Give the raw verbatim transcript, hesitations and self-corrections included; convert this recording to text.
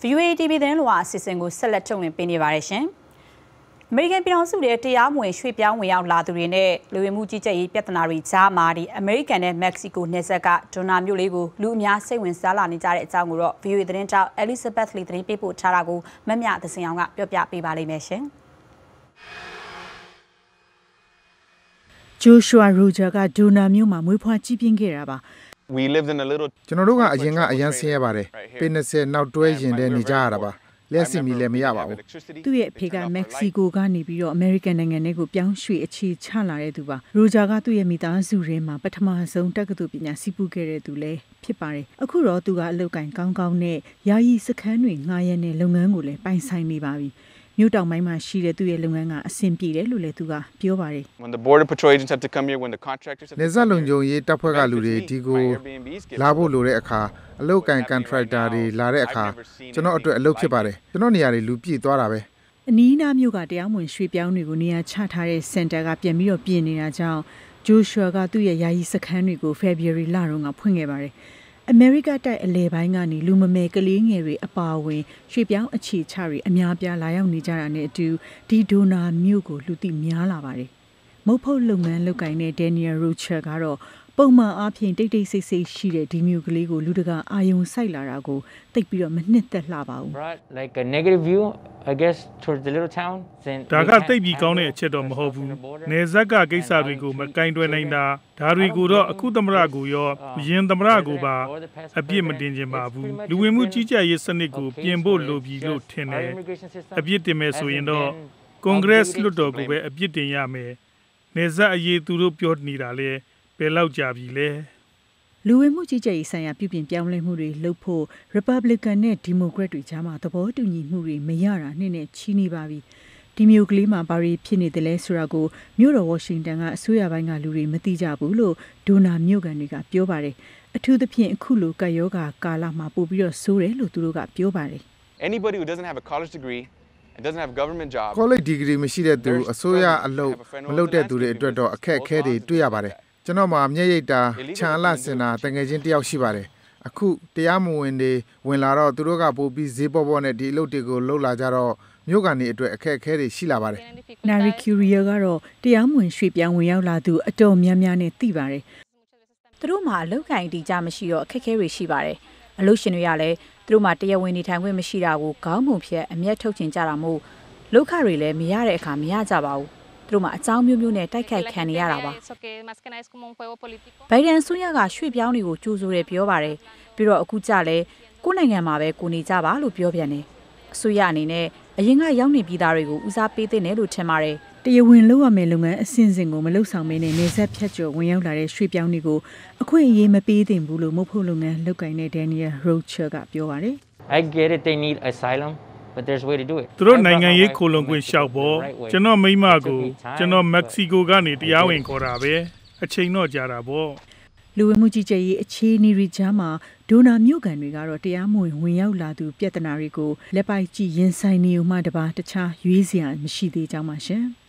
V O A T V သတင်းလွှာအစီအစဉ်ကိုဆက်လက်ထုတ်လွှင့်ပေးနေပါတယ်ရှင်။ American ပြည်ထောင်စုရဲ့တရားမဝင်ရွှေ့ပြောင်းဝင်ရောက်လာသူတွေနဲ့လူဝင်မှုကြီးကြပ်ရေးပြဿနာတွေကြားမှာဒီ American နဲ့ Mexico နယ်စပ်ကဒွန်နာမြို့လေးကိုလူအများစိတ်ဝင်စားလာနေကြတဲ့အကြောင်းကိုတော့ V O A သတင်းတောက် Elizabeth Lee သတင်းပေးပို့ထားတာကိုမမြသစင်အောင်ကပြောပြပေးပါလိမ့်မယ်ရှင်။ Joshua Roger ကဒွန်နာမြို့မှာမွေးဖွားကြီးပြင်းခဲ့တာပါ We lived in a little ကျွန်တော်တို့ကအရင်ကအရန်ဆင်းရပါတယ်ပေ၂၀နောက်တွဲရင်တည်းနေကြရတာပါလျှက်စစ်မီလည်းမရပါဘူးသူ့ရဲ့အဖေကမက္ကဆီကိုကနေပြီးတော့အမေရိကန်နိုင်ငံထဲကိုပြောင်းရွှေ့အခြေချလာတဲ့သူပါရိုဂျာကသူ့ရဲ့မိသားစုထဲမှာပထမဆုံးတက္ကသိုလ်ပညာစီးပူးခဲ့တဲ့သူလည်းဖြစ်ပါတယ်အခုတော့သူကအလုပ်ကိုင်ကောင်းကောင်းနဲ့ယာယီစခန်းတွေငှားရမ်းတဲ့လုပ်ငန်းကိုလည်းပိုင်ဆိုင်နေပါပြီမြို့တောင်ပိုင်းမှာရှိတဲ့သူ့ရဲ့လုပ်ငန်းကအဆင်ပြေတယ်လို့လည်းသူကပြောပါတယ် When the border patrol agents have to come here when the contractors have နေဆက်လုံခြုံရေးတပ်ဖွဲ့ကလူတွေဒီကိုလာဖို့လိုတဲ့အခါအလုပ်ကိုင် contractor တွေလာတဲ့အခါကျွန်တော်အတွက်အလုပ်ဖြစ်ပါတယ်ကျွန်တော်နေရာတွေလူပြည့်သွားတာပဲအနီးနားမြို့ကတရားမဝင်ရွှေ့ပြောင်းတွေကိုနေရာချထားတဲ့ center ကပြန်ပြီးတော့ပြင်နေတာကြောင့် Joshua ကသူ့ရဲ့ယာယီစခန်းတွေကို February လတုန်းကဖွင့်ခဲ့ပါတယ်အမေရိကတိုက်အလဲပိုင်းကနေလူမမယ်ကလေးငယ်တွေအပါအဝင်ရွှေ့ပြောင်းအခြေချတွေအများပြားလာရောက်နေကြတာနဲ့အတူဒီဒိုနာမြို့ကိုလူသိများလာပါတယ်။မုတ်ဖုတ်လုပ်ငန်းလုပ်ကိုင်တဲ့ Daniel Rocher ကတော့ပုံမှန်အားဖြင့်တိတ်တိတ်ဆိတ်ဆိတ်ရှိတဲ့ဒီမြို့ကလေးကိုလူတကာအာယုံစိုက်လာတာကိုသိပ်ပြီးတော့မနှစ်သက်လှပါဘူး Like a negative view I guess towards the little town ဒါကသိပ်ပြီးကောင်းတဲ့အချက်တော့မဟုတ်ဘူး။နယ်စပ်ကကိစ္စတွေကိုမကင်တွယ်နိုင်တာဒါတွေကိုတော့အခုသမရကိုရောယင်သမရကိုပါအပြစ်မတင်ချင်ပါဘူး။လူဝင်မှုကြီးကြပ်ရေးစနစ်ကိုပြင်ဖို့လိုပြီလို့ထင်တယ်။အပြစ်တင်မယ်ဆိုရင်တော့ Congress လွှတ်တော်ကိုပဲအပြစ်တင်ရမယ်။နယ်စပ်အရေးသူတို့ပြောနေတာလေဘယ်လောက်ကြာပြီလဲလူဝင်မှုကြီးကြပ်ရေးဆိုင်ရာပြုပြင်ပြောင်းလဲမှုတွေလုပ်ဖို့ Republican နဲ့ Democrat တွေကြားမှာသဘောတူညီမှုတွေမရတာနှစ်နဲ့ချီနေပါပြီဒီမျိုးကလေးမှာဘာတွေဖြစ်နေတယ်လဲဆိုတာကိုမြို့တော် Washington ကအစိုးရပိုင်းကလူတွေမသိကြဘူးလို့ဒိုနာမြို့ကန်တွေကပြောပါတယ်အထူးသဖြင့်အခုလိုကယောဂါကာလမှာပို့ပြီးတော့ဆိုးတယ်လို့သူတို့ကပြောပါတယ် Anybody who doesn't have a college degree and doesn't have a government job college degree မရှိတဲ့သူအစိုးရအလုပ်မလုပ်တဲ့သူတွေအတွက်တော့အခက်အခဲတွေတွေ့ရပါတယ်ကျွန်တော်မှာမျက်ရည်တာခြံအလစင်တာတငယ်ချင်းတယောက်ရှိပါတယ်အခုတရားမဝင်တွေဝင်လာတော့သူတို့ကပို့ပြီးဈေးပေါ်ပေါ်နဲ့ဒီအလုပ်တွေကိုလှုပ်လာကြတော့မြို့ကန်တွေအတွက်အခက်အခဲတွေရှိလာပါတယ် Nari Curia ကတော့တရားမဝင်ရွှေ့ပြောင်းဝင်ရောက်လာသူအတော်များများနဲ့သိပါတယ်သူတို့မှာအလုပ်ကိုင်တီကြမရှိတော့အခက်အခဲတွေရှိပါတယ်အလုပ်ရှင်တွေကလည်းသူတို့မှာတရားဝင်နေထိုင်ခွင့်မရှိတာကိုခေါင်းပုံဖြတ်အမျက်ထုတ်ချင်ကြတာမို့လောက်ခတွေလည်းမရတဲ့အခါမရကြပါဘူးသူတို့မှာအကြောင်းမျိုးမျိုးနဲ့တိုက်ခိုက်ခံနေရတာပါဘိုင်ဒန်အစိုးရကရွှေ့ပြောင်းတွေကိုကြိုးဆိုတယ်ပြောပါတယ်ပြီးတော့အခုကြလဲကိုယ်နိုင်ငံမှာပဲကိုနေကြပါလို့ပြောပြန်တယ်အစိုးရအနေနဲ့အရင်ကရောက်နေပြည်သားတွေကိုဦးစားပေးတဲ့နယ်လို့ထင်ပါတယ်တရားဝင်လုပ်ရမယ့်လုပ်ငန်းအဆင့်ဆင့်ကိုမလုပ်ဆောင်မင်းနဲ့နေဆက်ဖြတ်ကျော်ဝင်ရောက်လာတဲ့ရွှေ့ပြောင်းတွေကိုအခွင့်အရေးမပေးသင့်ဘူးလို့မဟုတ်လုပ်ငန်းလုပ်ကိုင်တဲ့ Daniel Rocher ကပြောပါတယ် I get it they need asylum but there's way to do it သူတို့နိုင်ငံရေးခိုလုံခွင့်ရှောက်ဖို့ကျွန်တော်မိမကိုကျွန်တော်မက္ကဆီကိုကနေတရားဝင်ခေါ်တာပဲအချိန်တော့ကြာတာပေါ့လူဝင်မှုကြီးကြပ်ရေးအခြေအနေတွေကြားမှာဒိုနာမြို့ကန်တွေကတော့တရားမဝင်ဝင်ရောက်လာသူပြဿနာတွေကိုလက်ပိုက်ကြည့်ရင်ဆိုင်နေုံမှတပါတခြားရွေးစရာမရှိသေးကြောင်းပါရှင်